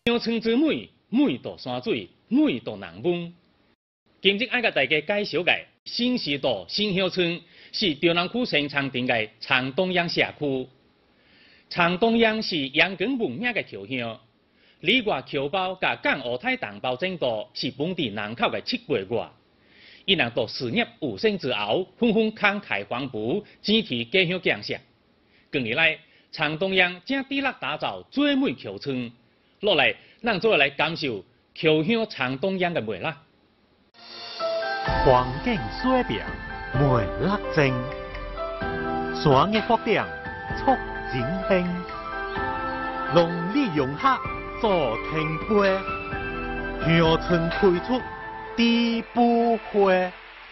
乡村之美，美到山水，美到人文。今日爱甲大家介绍嘅新时代新乡村，是中南区新昌镇嘅长东阳社区。长东阳是阳光闻名嘅侨乡，里外侨胞甲港澳台同胞整道是本地人口嘅7倍外。伊人到事业有成之后，纷纷慷慨黄埔，支持家乡建设。近年来，长东阳正致力打造最美侨村。落来，咱做来感受侨乡长东阳嘅魅力。 环境水平魅力正，山嘅发展促人兴，农里融合做天杯，乡村推出地不会。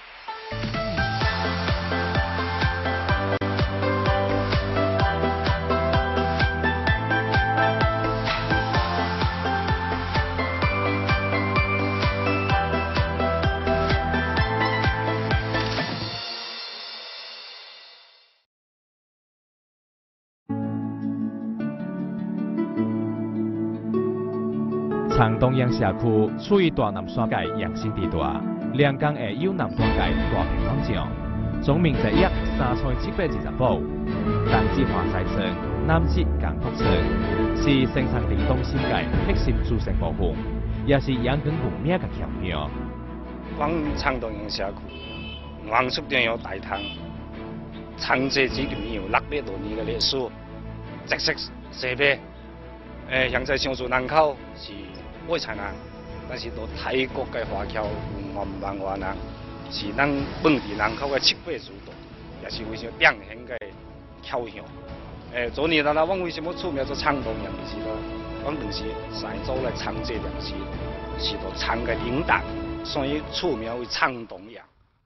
长东阳社区处于大南山界阳性地带，两江的有南端界大平方丈，总面积约3720亩，东至华西村，南至江福村，是新昌镇东新界核心组成部分，也是阳光闻名的侨乡。 讲长东阳社区，王叔店有大堂，长治这里面有600多年的历史，特色设备，现在上述人口是外省人，但是到泰国嘅华侨有5万人，是咱本地人口嘅7倍之多，也是非常典型嘅侨乡。昨年我为什么出名做长东阳是咯？我当时先做来长治粮食，是到长嘅领导，所以出名为长东阳。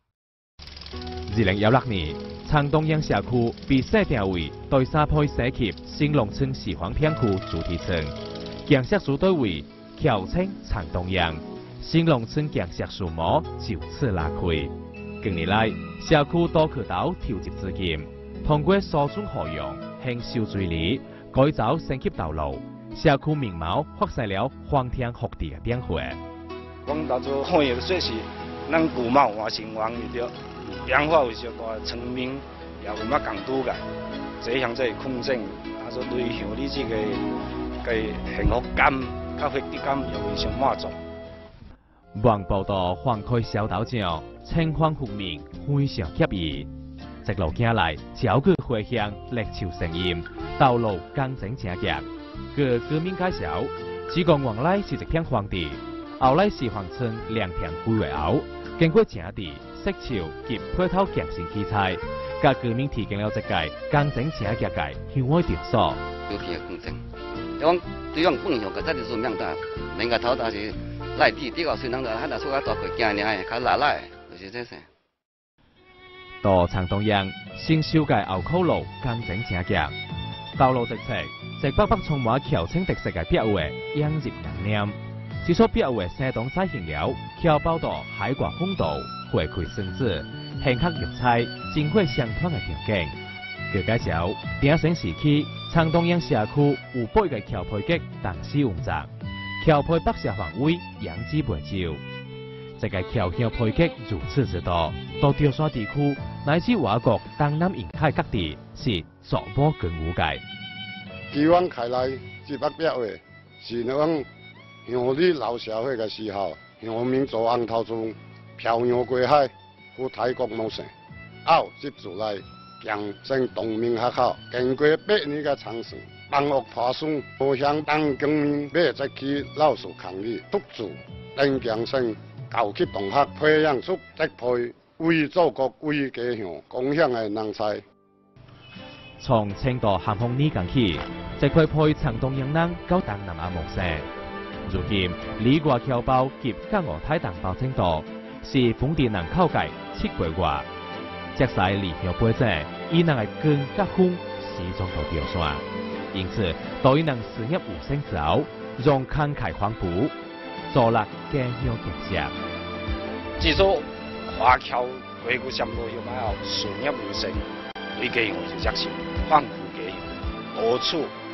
2016年，长东阳社区被设定为第3批社区新农村示范片区主题村，建设主队为侨称长东阳，新农村建设规模就此拉开。近年来，社区多渠道筹集资金，通过疏浚河用、兴修水利、改造升级道路，社区面貌发生了翻天覆地的变化。 讲到做看的说是，咱古貌换新王对着，变化为上大村民也有乜共拄个，这项在空间，说对乡里这个幸福感。甲获得感也非常满足。 望报道放开小岛上，清风拂面，非常惬意。一路行来，超过回响热潮声音，道路工整正洁。据居民介绍，只讲原来是一片荒地，后来是乡村良田规划后，经过整地、设潮及配套健身器材，甲居民提供了一个工整正洁嘅乡爱场所。 有片工整，讲。对方本乡个这就是命大，人家头但是赖地地个虽然还拿出个大块惊尔，较拉拉，就是这些。 到长东阳新修嘅后口路工整正洁，道路直侧直北北充满侨村特色嘅壁画，映入人念。这所壁画生动再现了侨胞到海外风度、回馈孙子、兴刻用菜、真火相团嘅场景。据介绍，鼎盛时期，长东阳社区有8个侨配局同时运作，侨配北社范围扬子袂少。一个侨乡配局如此之多，到潮汕地区乃至外国东南沿海各地是逐步更无界。 以往开来这幅壁画是那种乡里老社会的时候，乡民做红头船漂洋过海赴泰国谋生，后接住来。强征同名学校，经过8年的尝试，帮恶破损，互相当公民要再去老师抗议，督促增强性教级同学，培养出一批为祖国、为家乡贡献的人才。 从青岛咸丰年间起，一批配长东阳人到东南亚谋生。如今，里外侨胞及港澳台同胞程度是本地人口界7倍外。即使离乡背井，伊人的根甲风始终都潮汕，因此，当伊人事业有成之后，让慷慨黄埔，助力家乡建设。 至少华侨回顾上路有买后，事业有成，对家乡是热心，丰富家乡，到处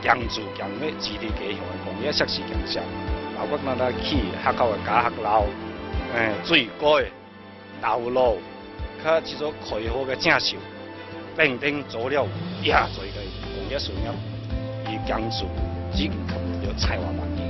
强助强要治理家乡的工业设施建设，包括咱起学校的家学楼、水沟、道路，较这种开发的正秀，并定做了也做个工业事业，以强助资金投入了菜花环境。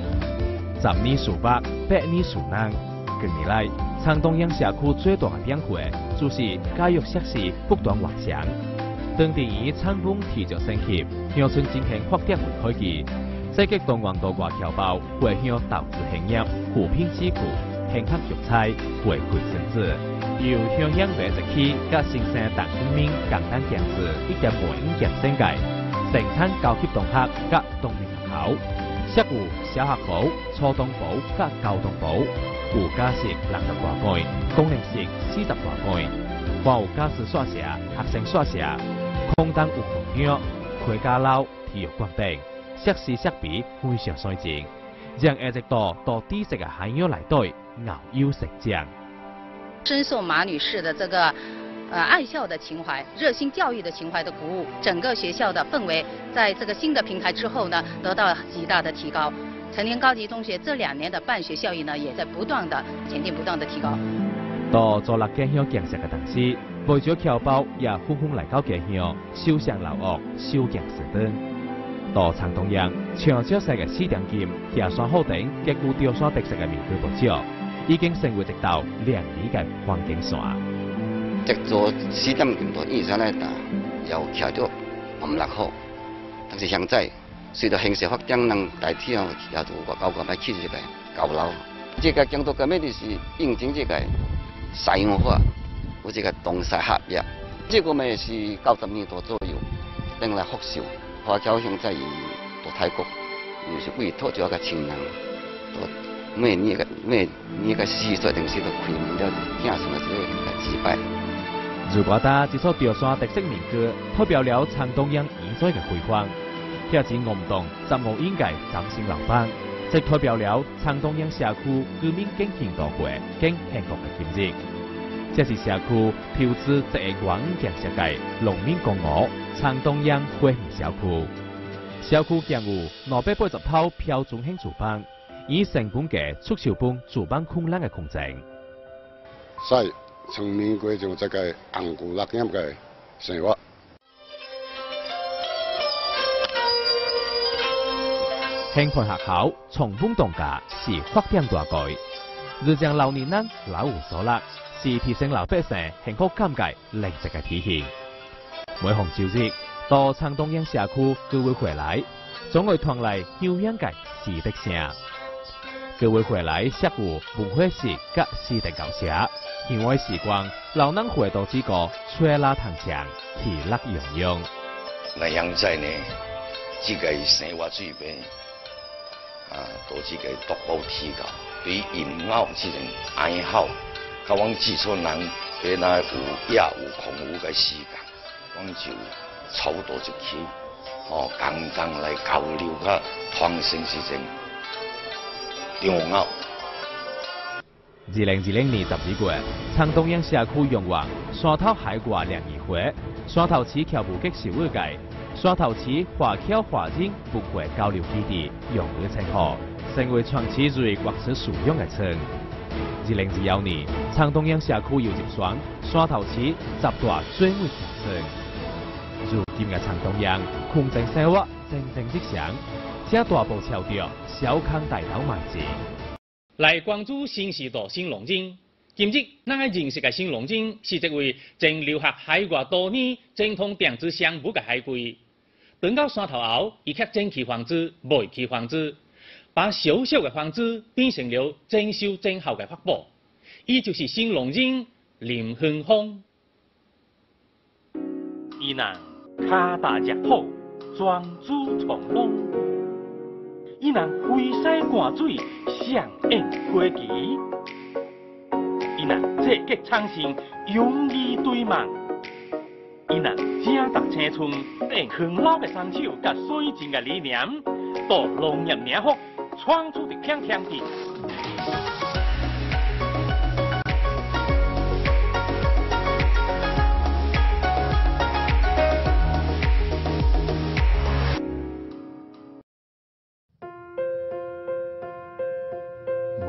10年树北，8年树南。近年来，长东央社区最大的变化就是教育设施不断完善。当地以产本持续升级，乡村进行发展为开启，积极动员多外侨胞回乡投资兴业，扶贫济富，兴克育才，回馈生子。由乡乡培植起，甲新生蛋粉面简单建设1.5件升级，生产高级农学甲农民学校，设有小学部、初中部甲高中部，有家式60多间，功能式40多间，还有家私宿舍、学生宿舍。空荡运动场、开家楼、体育馆等设施设备非常先进，让下一代到知识的涵养内底遨游成长。 深受马女士的这个爱校的情怀、热心教育的情怀的鼓舞，整个学校的氛围在这个新的平台之后呢，得到极大的提高。成田高级中学这2年的办学效益呢，也在不断的前进、不断的提高。 到做6家乡建设的同时，不少侨胞也纷纷来到家乡，修缮老屋、修建市灯。到长东央，长少细的4点金、下山后顶极具雕山特色的民居步桥，已经成为一道亮丽的风景线。 这座4点金到以前来打，又徛着56号，但是现在随着城市发展，人代替啊，也就外交来起这个高楼。这个建筑革命就是印证这个西洋化，有这个东西合一。这个呢是90年代左右，等来复修。华侨现在到泰国，就是委托咗个亲人，每年个4岁定时都开门了，听说是来祭拜。 如果打这座雕山特色民居，代表了长东央现在的辉煌。这是我们党15应该掌声老板，即代表了长东央社区居民更幸大会、更幸福的今日。这是社区投资1亿元建设的农民公屋长东央花园小区。小区建有280套标准性住房，以成本价促销本住房困难的空间。 在村民过上这个安居乐业的生活。兴培学校重本当家是发展大改，日将老年人老有所乐，是提升老百姓幸福感觉另一个体现。每逢周日到长东央社区居委会来，总会传来悠扬的诗的声。居委会来设有文化室甲诗的教舍，闲话时光，老人回到这个吹拉弹唱，其乐洋洋。 那现在呢，这个生活水平。都这个逐步提高，对音乐这种爱好，甲阮基础人原来有夜有空有个时间，阮就操作一起，共同来交流甲创新这种中乐。 2020年12月，长东央社区用完山头海外联谊会、山头市侨务局首尔界。山头市华侨华人文化交流基地用于称号，成为全市最获取使用的村。2021年，长东央社区又入选山头市10大最美乡村。如今的长东央，空城生活蒸蒸日上，这大步朝着小康大道迈进。 来关注新时代新龙井。今日咱来认识嘅新龙井是一位正留学海外多年、精通电子商务嘅海归。等到山头后，伊却整起房子，卖起房子，把小小的房子变成了整修整好的法宝。伊就是新龙井林亨峰。伊人骹大只好，庄主从容。伊人挥师赶水，上演花旗。伊人积极创新，勇于对梦。伊人正达青春，用抗老的双手甲水晶的理念，到农业名福，闯出一片天地。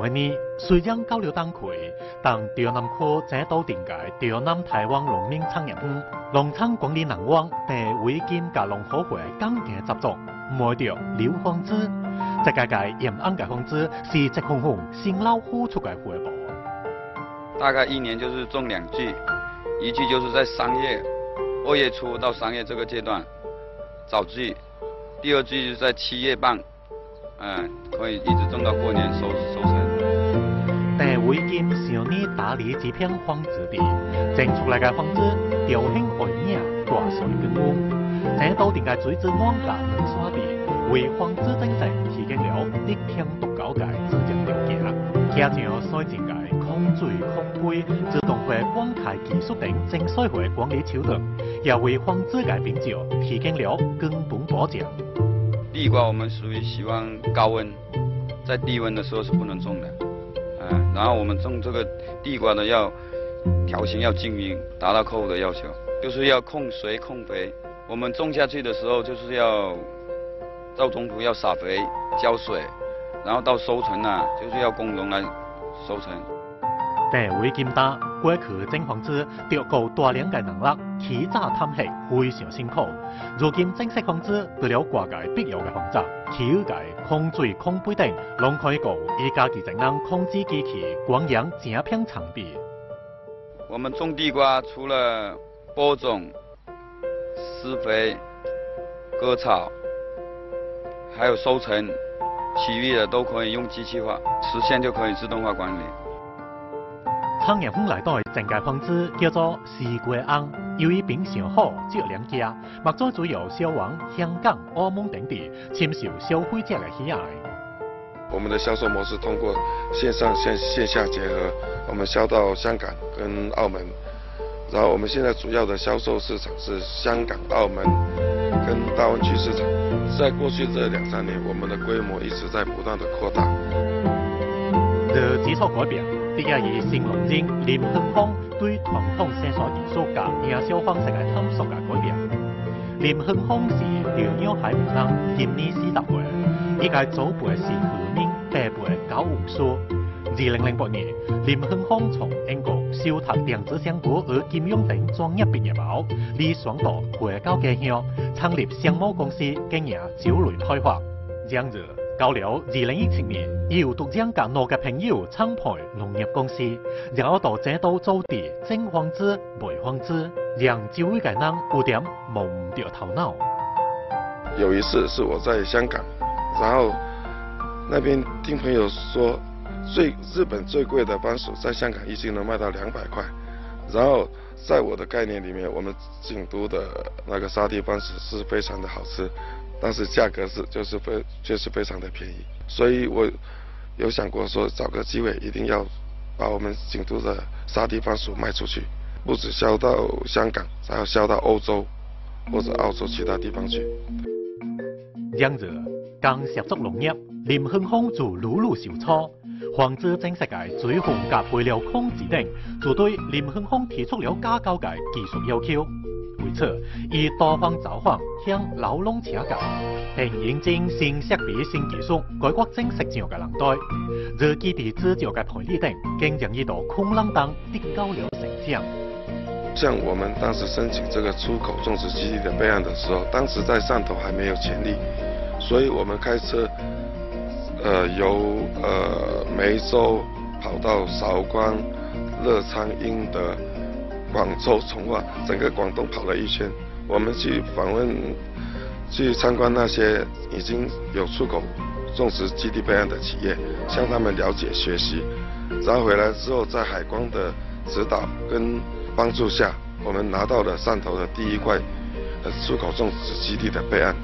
一年，虽然交流灯开，但中南区这都定界中南台湾农民产业园农场管理人员地违禁甲农合会钢件合作，摸着硫磺子，这个验案嘅方子是直红红新老虎出嘅回报。 大概一年就是种2季，一季就是在3月、2月初到3月这个阶段早季，第2季是在7月半，可以一直种到过年收成。 地违禁上年打理一片荒子地，种出来嘅荒子雕兴外影，大水根温，这都定界水质满甲两山地，为荒子整成提供了1天独高界自然条件。加上水井界控水控杯自动化灌溉技术等整水化管理手段，也为荒子界品质提供了根本保障。 地瓜我们属于喜欢高温，在低温的时候是不能种的。然后我们种这个地瓜呢，要条形要均匀，达到客户的要求，就是要控水控肥。我们种下去的时候，就是要到中途要撒肥、浇水，然后到收成就是要工人来收成。 地违禁打过去种房子，要靠大量嘅能力，起早探黑，非常辛苦。如今正式房子除了挂界必要嘅防杂，起界、控水、控杯等，拢可以靠依家己整人控制机器，光养整片场地。 我们种地瓜除了播种、施肥、割草，还有收成，其余的都可以用机器化，实现就可以自动化管理。 产业园内底整界房子叫做四季翁，由于品相好，只有2家，目前主要销往香港、澳门等地，深受消费者的喜爱。 我们的销售模式通过线上线下结合，我们销到香港跟澳门，然后我们现在主要的销售市场是香港、澳门跟大湾区市场。在过去这2-3年，我们的规模一直在不断的扩大。 基础改变，第一以新农人林亨芳对传统生产技术甲营销方式的探索甲改变。林亨芳是辽鸟海牡丹今年40岁，伊家祖辈是渔民，爸辈搞武术。2008年，林亨芳从英国修读电子商务和金融等专业毕业后，理想到回到家乡，创立商贸公司经营酒类开发。然而，到了2017年，伊又独将甲5个朋友创办农业公司，然后到这都做地种房子、卖房子，让周围的人有点摸唔着头脑。 有一次是我在香港，然后那边听朋友说，日本最贵的番薯在香港一斤能卖到200块，然后在我的概念里面，我们京都的那个沙地番薯是非常的好吃。但是价格就是非常的便宜，所以我有想过说找个机会一定要把我们京都的沙地番薯卖出去，不止销到香港，还要销到欧洲或者澳洲其他地方去。 然而，刚涉足农业，林亨芳就屡屡受挫，防止整世界水洪甲配料控制等，就对林亨芳提出了加高嘅技术要求。为此，伊多方造访，向老农请教，并引进新设备、新技术，改革正式上嘅人才。如基地制造嘅培力等，更让伊到空浪当得到了成长。 像我们当时申请这个出口种植基地的备案的时候，当时在汕头还没有潜力，所以我们开车，由梅州跑到韶关、乐昌、英德。广州、从化，整个广东跑了1圈，我们去访问、去参观那些已经有出口种植基地备案的企业，向他们了解学习，然后回来之后，在海关的指导跟帮助下，我们拿到了汕头的第1块出口种植基地的备案。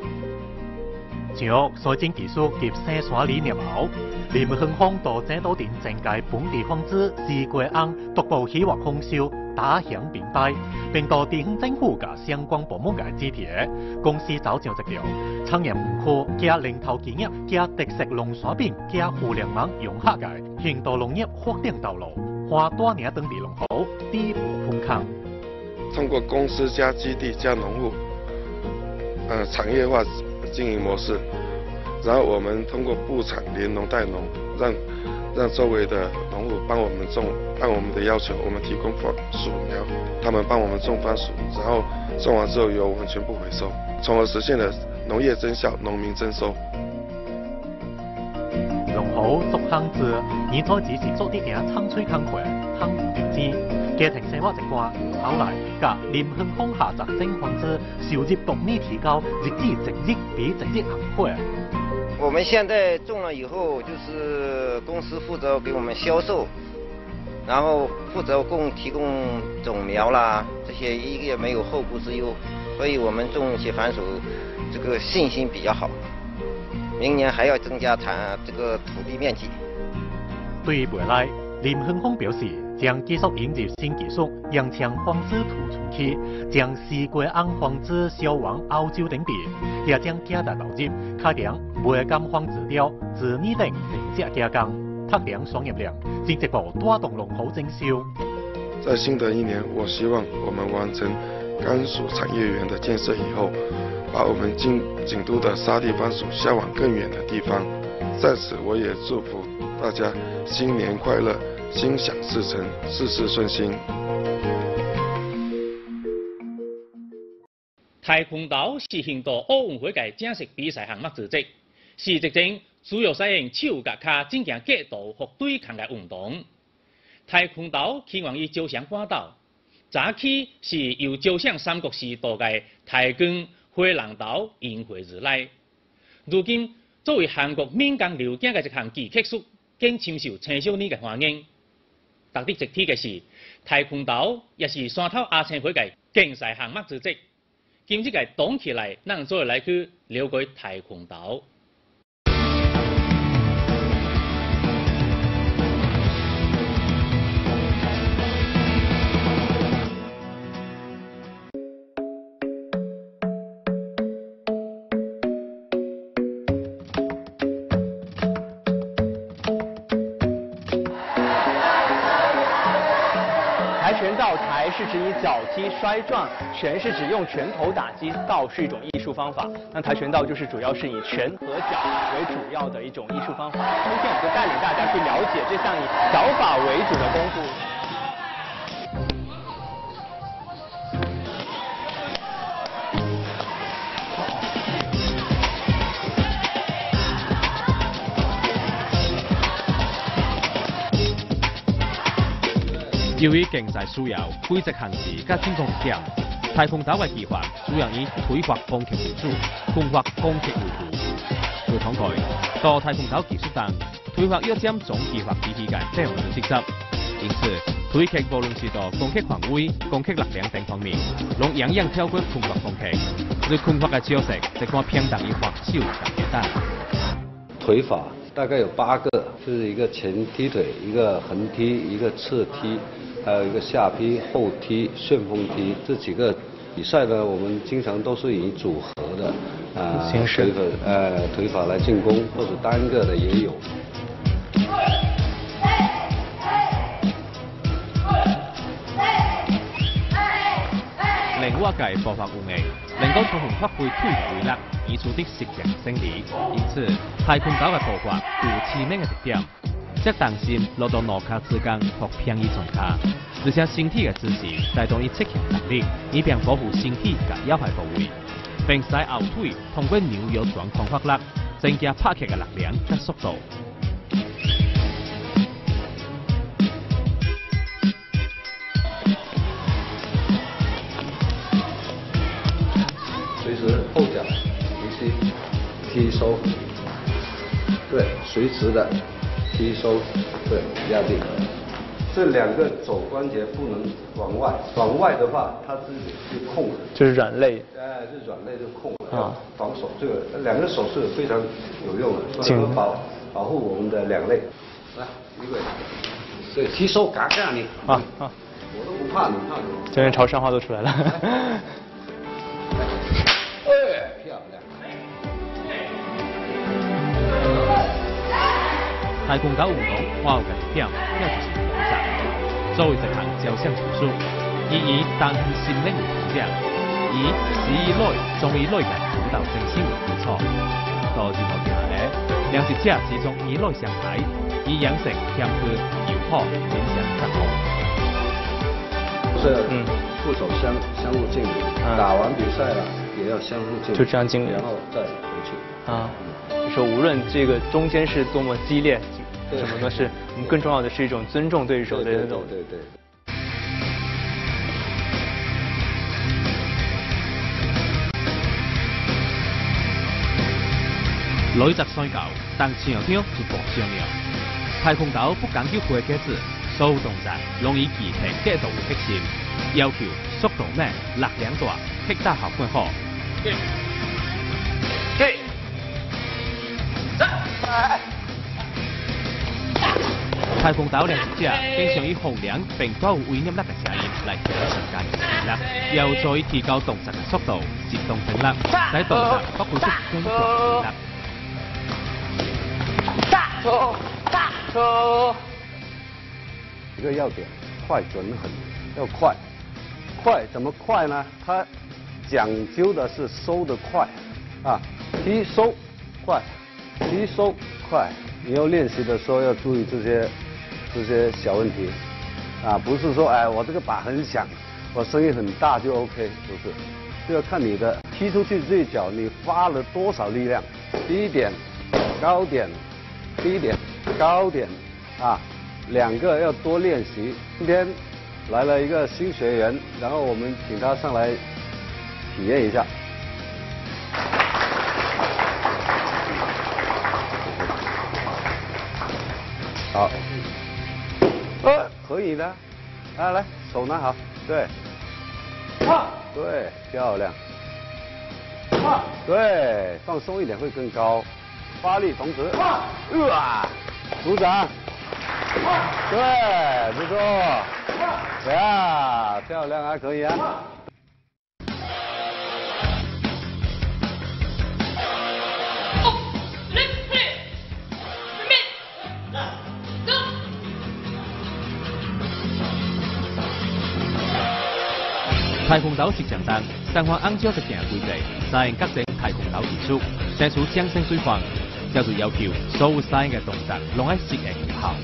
像水晶技术及生产理念后，林亨芳到这都定整界本地房子4季翁逐步起获丰收，打响名牌，并到地方政府甲相关部门嘅支持，公司走上一条产业园区加零头企业加特色农产品加互联网融合嘅现代农业发展道路，花大年当地农户地步丰康。 通过公司加基地加农户，产业化经营模式，然后我们通过布厂联农代农，让让周围的农户帮我们种，按我们的要求，我们提供番薯苗，他们帮我们种番薯，然后种完之后由我们全部回收，从而实现了农业增效、农民增收。 农户做项子，年初只是做啲件创水工课，项唔掉钱，家庭生活一寡，后来甲林亨丰下集整房子，收入逐年提高，日子一日比一日好过。 我们现在种了以后，就是公司负责给我们销售，然后负责提供种苗啦，这些一个也没有后顾之忧，所以我们种起番薯这个信心比较好。明年还要增加这个土地面积。 对于未来，林亨丰表示，将继续引入新技术，扬强防止土出去，将西瓜红防止销往欧洲等地，也将加大投入，开展梅甘防治疗、自拟定定价加工，拓展商业量，进一步带动农户增收。 在新的一年，我希望我们完成甘薯产业园的建设以后，把我们京都的沙地番薯销往更远的地方。在此，我也祝福大家新年快乐，心想事成，事事顺心。 跆拳道是印度奥运会嘅正式比赛项目之一，是一种主要使用手甲脚进行格斗和对抗嘅运动。跆拳道起源于朝鲜半岛，早期是由朝鲜三国时代嘅太君火龙刀演化而来。如今作为韩国民间流行嘅一项技术，更深受青少年嘅欢迎。值得一提嘅是，跆拳道也是山头亚青会嘅竞赛项目之一。今日嘅动起来，咱再来去了解跆拳道。 跆是指以脚踢摔撞，拳是指用拳头打击，道是一种艺术方法。那跆拳道就是主要是以拳和脚为主要的一种艺术方法。今天我们就带领大家去了解这项以脚法为主的功夫。 由于竞赛需要规则限制加进攻特点，跆拳道嘅技法主要以腿法攻击为主，拳法攻击为辅。據統計，到跆拳道技術上，腿法要佔總技法比起嘅70%，因此腿擊無論是到攻擊範圍、攻擊力量等方面，攏樣樣超過拳法攻擊。對拳法嘅招式，就看偏重於防守同決打。 腿法大概有8個，就是一個前踢腿，一個橫踢，一個側踢。还有一个下劈、后踢、旋风踢，这几个比赛呢，我们经常都是以组合的形式腿法来进攻，或者单个的也有。 另外嘅步法有藝，能夠充分發揮腿嘅威力，演出的實戰勝利。因此，跆拳道嘅步法具有致命嘅特點。即重心落到腦殼之間或偏移從腳，而且身體嘅姿勢帶動伊側向能力，以便保護身體嘅要害部位，並使後腿通過扭腰轉抗發力，增加拍擊嘅力量及速度。 随时后脚提膝踢收，对，垂直的。踢收，对，压定。这2个肘关节不能往外，往外的话，它自己就空了。 就是软肋。 这软肋就空了。啊。防守这个2个手是非常有用的，所以说保护我们的2肋。来，一个，对，踢收嘎嘎你。啊。我都不怕你，怕你。 这边潮汕话都出来了。 漂亮。 跆拳道運動還有嘅特點，也就是搏擊。作為一項照相技術，以單向心靈為主張，以實以內，從以內嘅舞蹈精神為基礎，到任何嘅两只者始终以内相排，以养成谦虚、友好、勉强合作。 是副手相互敬礼，打完比赛了也要相互敬礼， 就这样敬礼， 然后再回去。 啊，就说无论这个中间是多么激烈，什么都是，我们更重要的是一种尊重对手的那种。 对。 女集摔跤，但场场一步相让。跆拳道不讲究挥格子，所有动作拢以技巧格度为核心，要求速度慢、力量大、踢打效果好。跆拳道练习者经常以洪亮并带有威严力的声音来提升身体力量，有助于提高动作的速度、机动性力，使动作发挥出更强的力。 大车。 一个要点，快准狠，要快。快怎么快呢？它讲究的是收得快，啊，踢收快，踢收快。你要练习的时候要注意这些小问题，啊，不是说哎我这个把很响，我声音很大就 OK， 不是，就要看你的踢出去这一脚你发了多少力量，低点、高点。低点、高点，啊，两个要多练习。今天来了一个新学员，然后我们请他上来体验一下。好，可以的，来，手拿好，对，对，漂亮，对，放松一点会更高。发力同时，鼓掌，对，不错，呀，漂亮啊，可以啊。 跆拳道是强档，但凡按照特定规则，实现各种跆拳道技术，写出相声水平。叫做要求所有使用嘅动作，拢喺适应有效。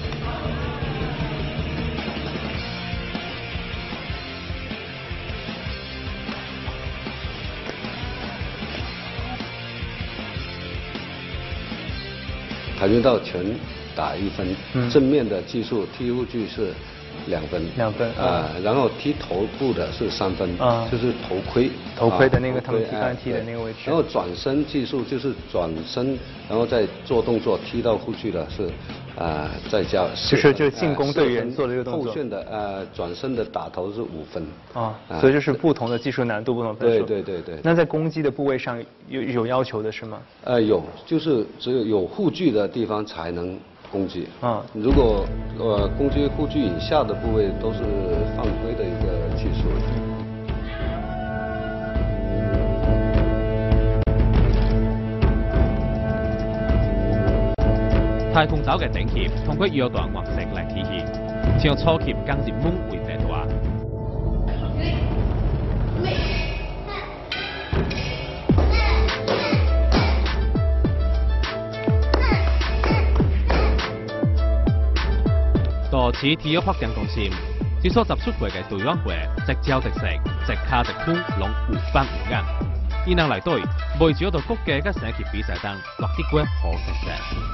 跆拳道拳打1分，正面的技术踢护具是2分 ，2分然后踢头部的是3分，就是头盔的那个他们刚才踢的那个位置。 然后转身技术就是转身，然后再做动作踢到护具的是再加就是进攻队员做的这个动作。 后旋的转身的打头是5分所以就是不同的技术难度，不同分数。 对。 那在攻击的部位上有要求的是吗？ 有，就是只有有护具的地方才能攻击如果攻击护具以下的部位都是犯规的一个技术。 跆拳道嘅顶级通过腰段方式来体现，像初级刚入门为第大。多次体育发展中心，只所集出过嘅队员会，直招直食，直卡直碰，拢有板有眼。伊能来对，未少到国家甲省级比赛中获得过好成绩。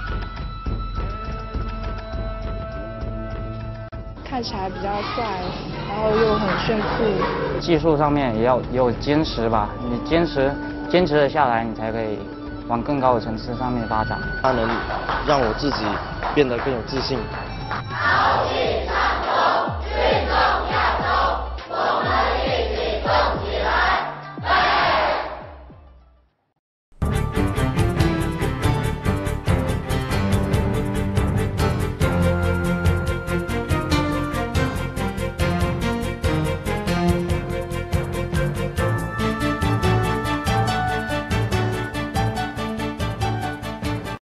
看起来比较帅，然后又很炫酷。 技术上面也要有坚持吧，你坚持了下来，你才可以往更高的层次上面发展。 它能让我自己变得更有自信。 好气上头，运动